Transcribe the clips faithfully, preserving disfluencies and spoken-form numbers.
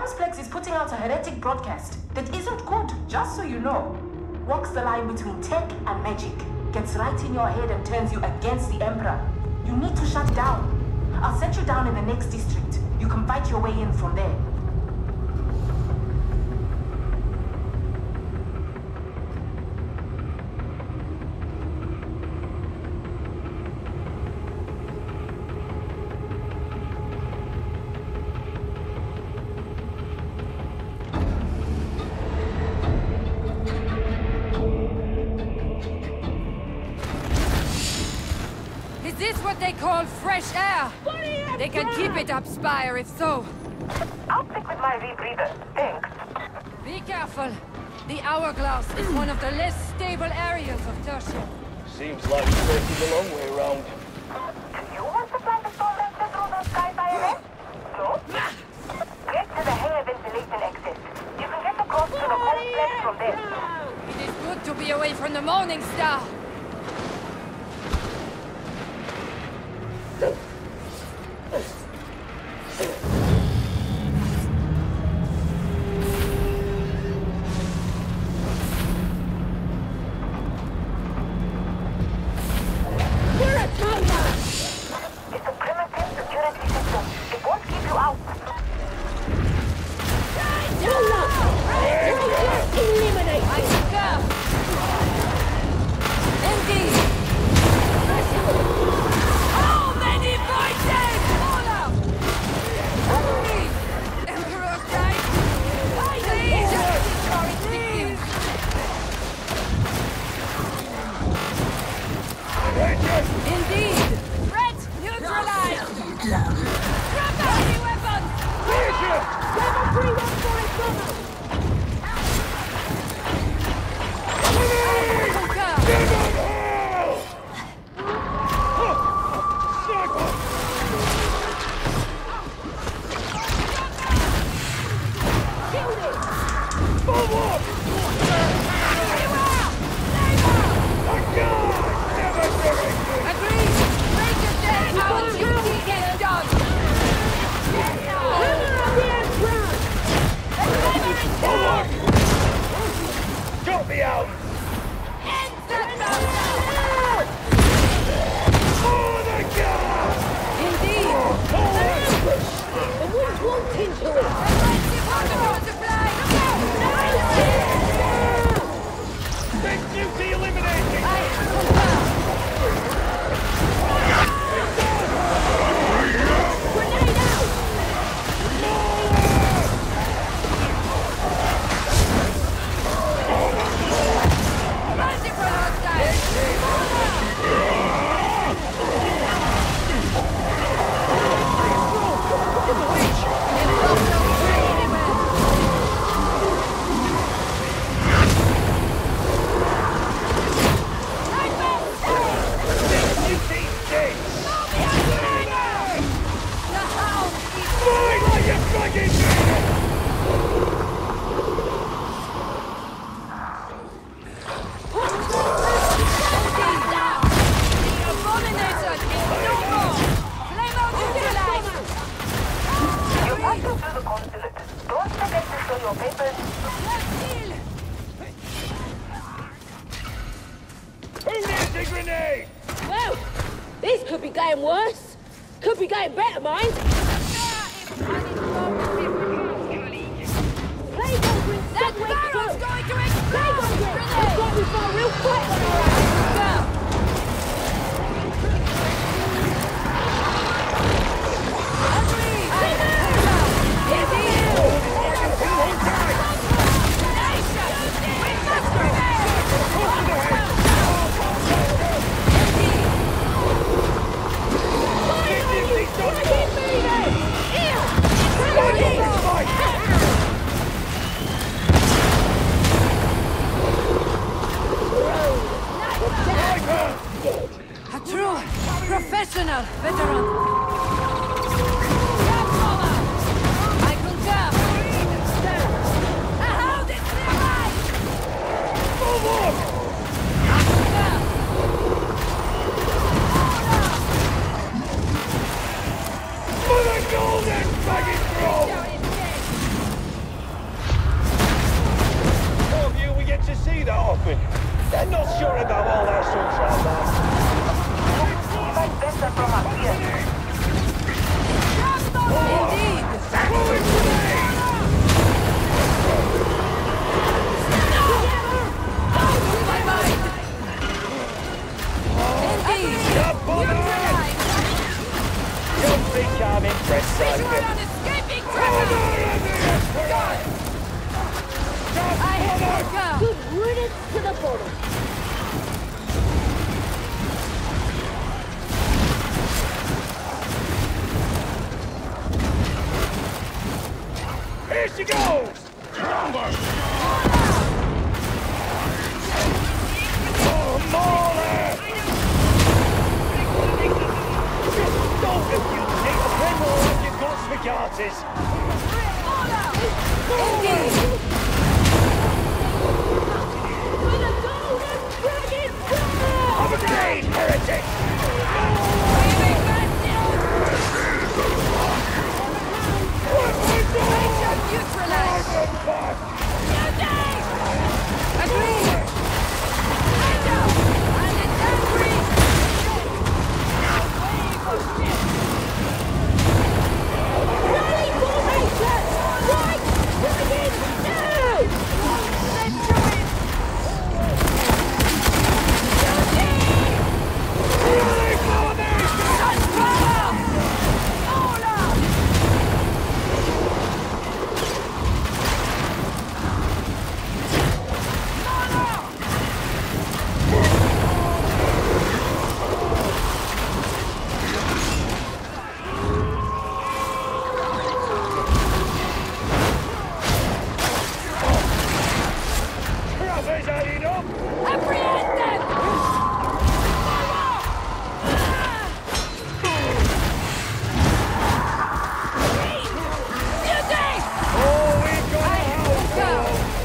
Gamsplex is putting out a heretic broadcast that isn't good, just so you know. Walks the line between tech and magic. Gets right in your head and turns you against the Emperor. You need to shut down. I'll set you down in the next district. You can fight your way in from there. Is this what they call fresh air? They can keep it up, Spire, if so. I'll stick with my rebreather. Thanks. Be careful. The Hourglass is one of the less stable areas of Tertia. Seems like it's taking the long way around. Do you want to fly the storm laser through the sky by event? No? Get to the hangar ventilation exit. You can get across to the complex from there. It is good to be away from the Morning Star. see that often. They're not sure about all their sunshine, man. Much better from up here. Indeed! My mind! Indeed! Neutralized! Don't think I'm impressed, Visual Simon. on escaping travel! God! I hit Orca! Good riddance to the bottom. Here she goes! Oh, Molly! Just don't refuse it. Then we'll have your guts for garters. Indeed! Have a grenade, heretic! Neutralized! Agreed! And it's angry! Rally formation! Right! Dragons, now! Let's do it! Travis adding up! Apprehend them! Beauty! Oh, we've got I a will go!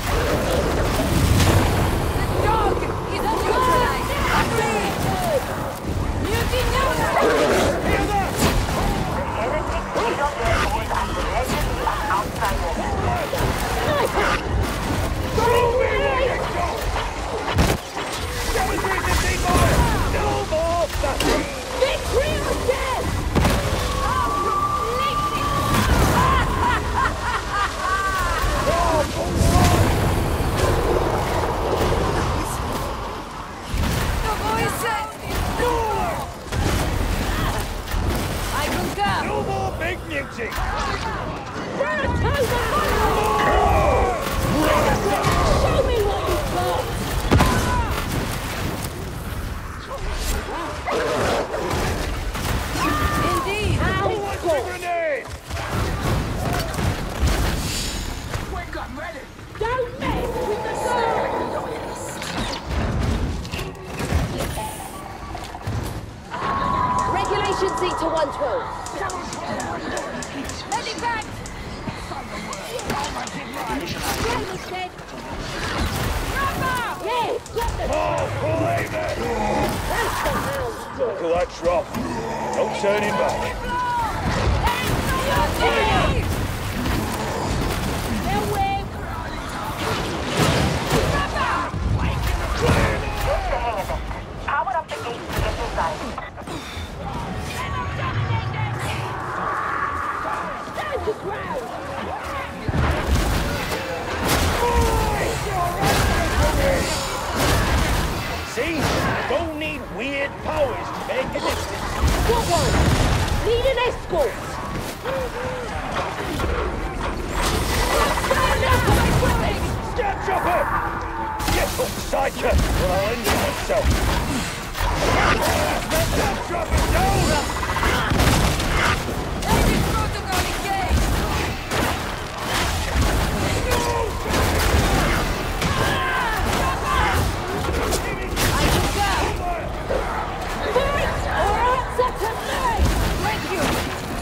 The dog is neutralized! Agreed! Beauty neutralized! Hear that? Heretic freedom levels and legends of outsiders. Show me what you got! Demonstrate the deep fire! No more nothing! Victory or death! The voices! I concur! No more big music! Saratoga! Show me what you've got! Indeed! How Who wants a good! grenade? Don't mess with the girl! Regulation seat to one twelve. Medivac! Jamie said, Rubber! yes, got the Oh, believe it! that's the hound Look dog. at that drop. No turning back. Beauty! They'll win. Get the hang of it. Power up the gates to get inside. Stand your ground. See? Don't need weird powers to make a difference. Got one. Need an escort. Stand up for my dwelling. Stab chopper! Get up, psycho, or I'll end it myself. Stab chopper down! David Protocol engaged! I concur! Fight or answer to me. Thank you!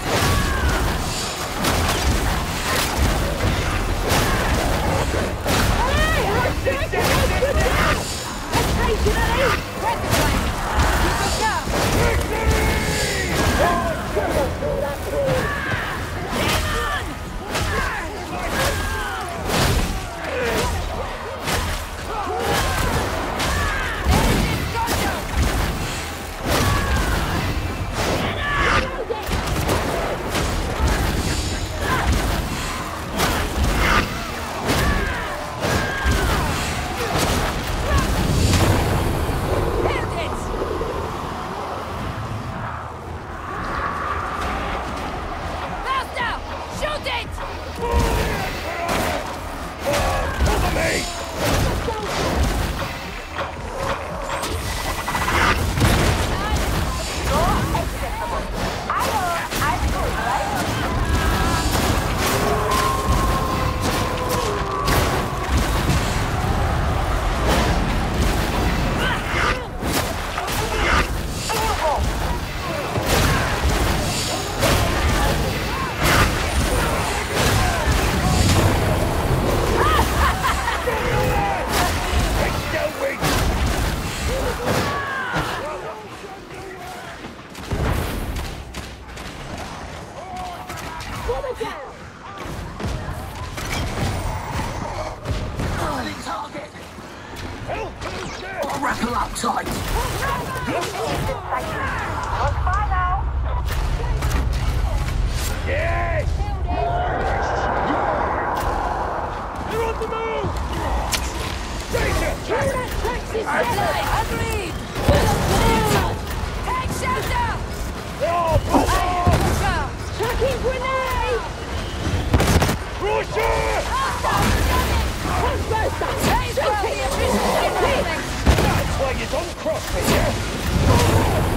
Hey, I'm trying to make you down. Occasionally. Gratifying! You concur! Grapple up tight. Not far now. Yes! You're on the move! Danger! Agreed! Take shelter! Oh, Russia! Tracking grenade! Russia! Crossbuster! Hey, well, the efficiency That's why you don't cross me, yeah?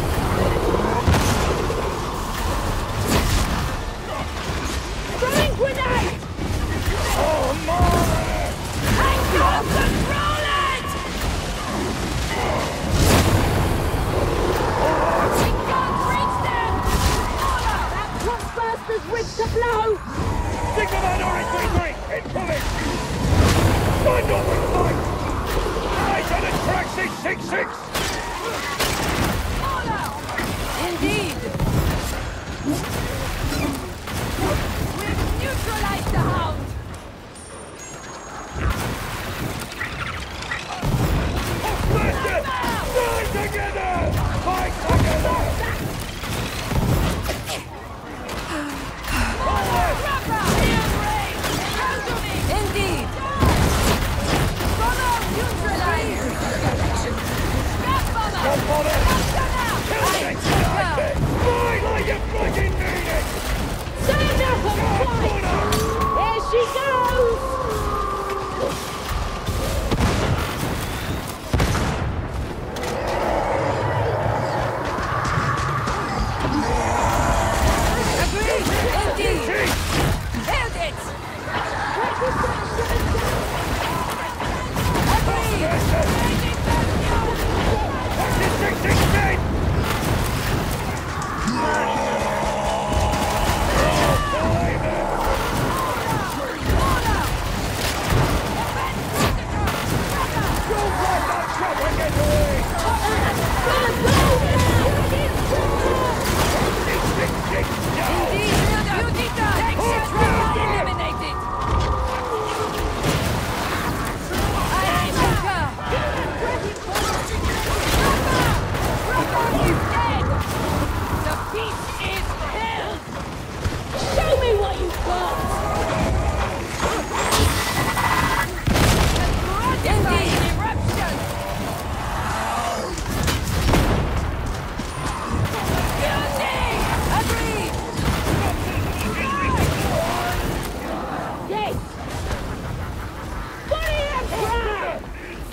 Throwing grenade! Oh, my! Hang on, control it! We can't reach them! Order! That crossbuster's rigged to blow! Signal that orange three three! Incoming! Stand up and fight! Eyes on a track six six six! Order! Indeed! We've neutralized the hound! Master! Die together! Fight together! Rubber! Iron Ray! Come to me! Indeed! Bomber neutralized! Gas bomber! Come on it! Kill Aye, it! sir. Fight like you fucking need it! Stand up and fight! There she goes! Agreed! Indeed! Held it! Agreed! Make it back Action six six ten! Order! Defend protocol! Don't let that chopper get away! Six six six down! Indeed! Yukita! Take shelter! Eliminated! Aye, Joker! Rubber! Rubber is dead! The peace is held! Show me what you've got! Indeed! Eruption! Guilty! Agreed! Yes! Body and ground!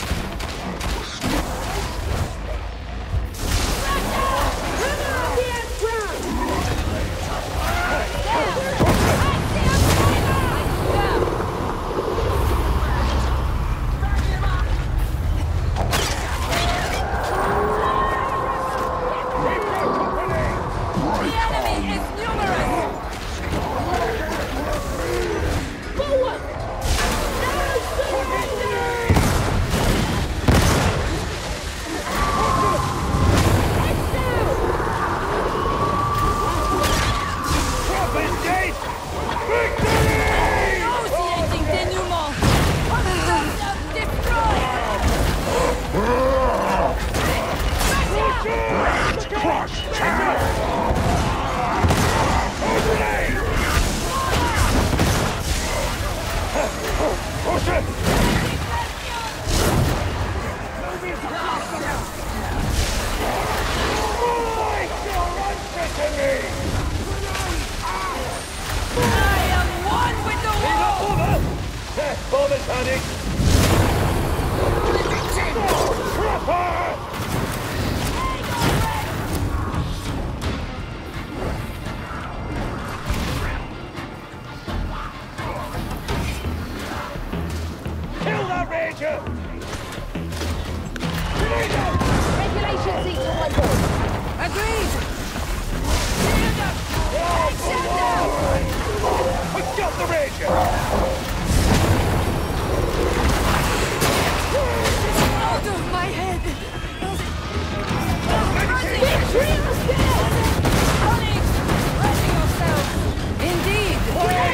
Body and ground! The enemy is numerous! Forward! No surrender! Heads down! Trap is dead! Victory! Nauseating denouement! Destroyed! Crush! Grenade! Push it! Right, you're unfitting me! I am one with the world! Over! That bomber's panic! Trapper! Kill that ranger! Grenade out! Regulation seats on my board. Agreed! Shield up! Take shelter! We got the ranger! Out of my head! Victory on the stairs! Colleagues, ready yourselves! Indeed!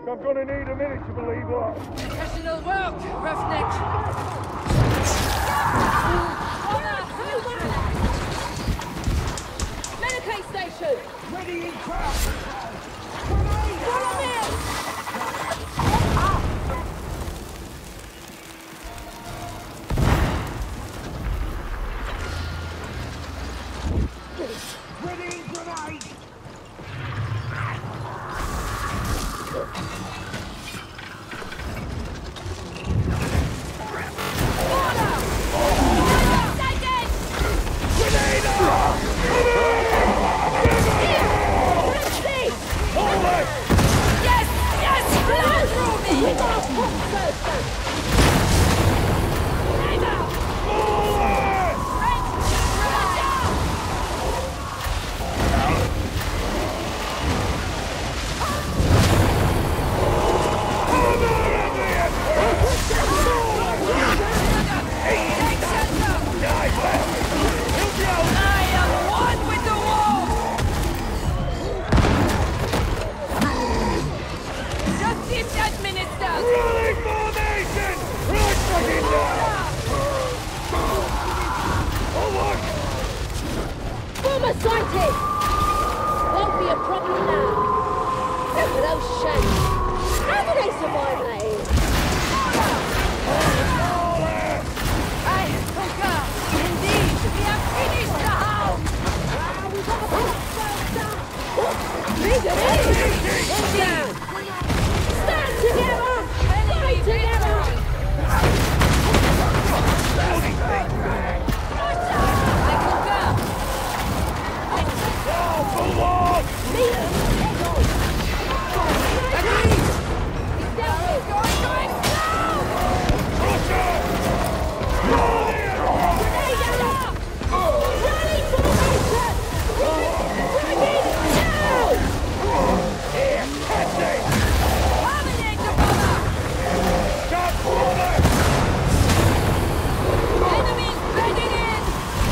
I'm gonna need a minute to believe what. Professional work, roughneck. Medicaid station! Ready in crowd! Follow me! Ready in grenade! Bomber sighted! Won't be a problem now. Look at those shapes. How do they survive that here? I concur. Indeed, we have finished the house. Big and easy! Down! Stand together! Fight together! I concur. Meet them! Head on! Agreed. He's down here! Going, going, Grenade out! Rally formation! Dragon down! Terminate the bomber. Enemies bedding in.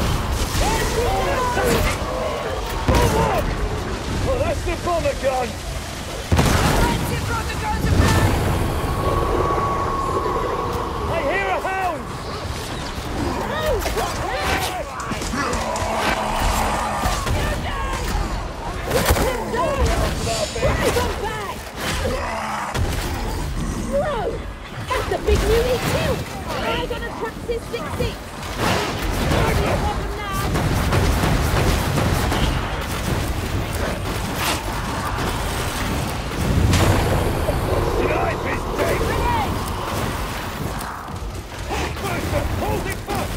Oh, that's the bomber gun! Offensive protocol supplied. I hear a hound! Right on back! Whoa! That's the big unit kill! Eyes on a Traxxas six six! Hardly a problem now! Knife is dead! Buster, hold it fast!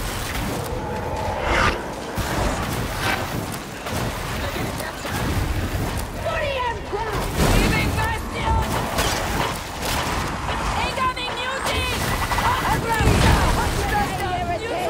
Body and ground! Leaving bastion. Incoming muties. Hostile. Hostile muties.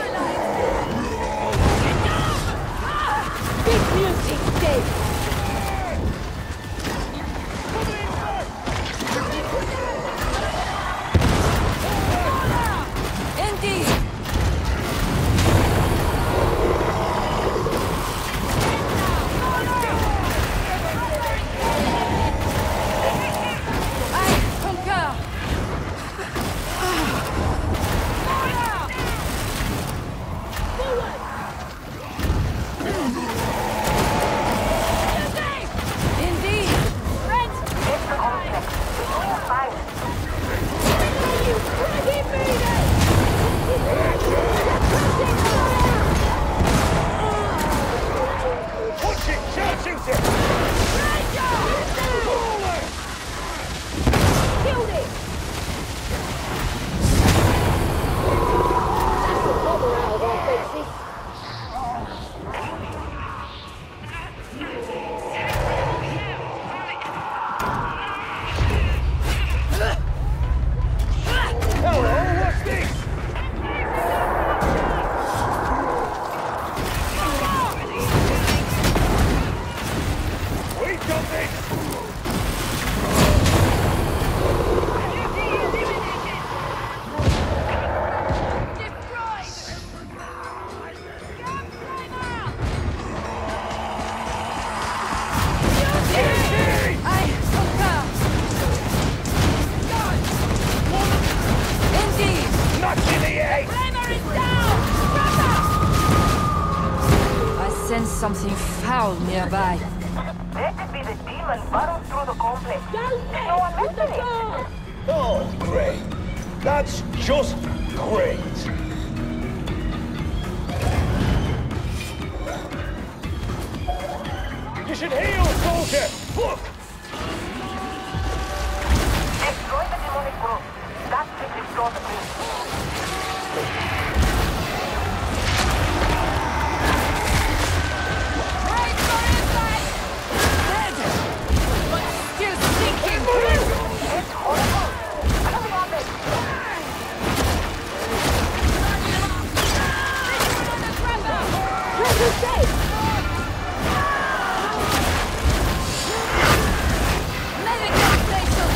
Fuck in the egg! Flamer is down! Brother! I sense something foul nearby. That could be the demon burrowed through the complex. No one mentioned it. Oh, great. That's just great. You should heal, soldier! Look! Destroy the demonic growth. That should restore the peace. Right for inside! Dead! But still sinking! It's horrible. Coming on this. Treasure safe! Medical station!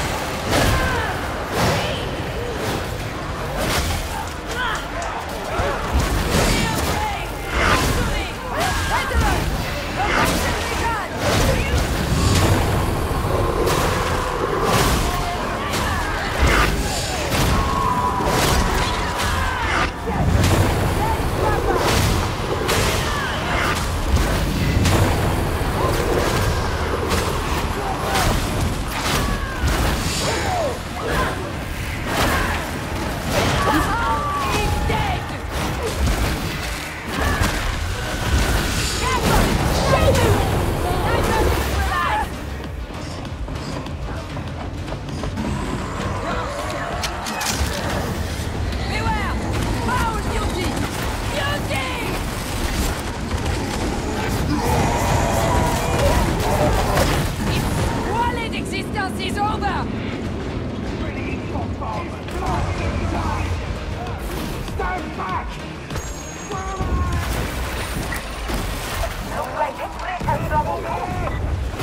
Is over! Stand back! Looks like this place has trouble too.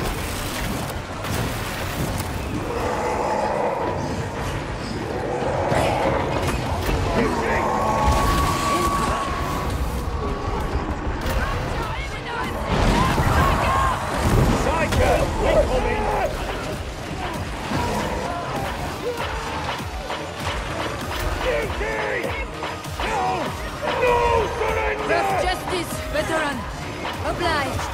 Psycho! Incoming! Just justice, veteran. Obliged.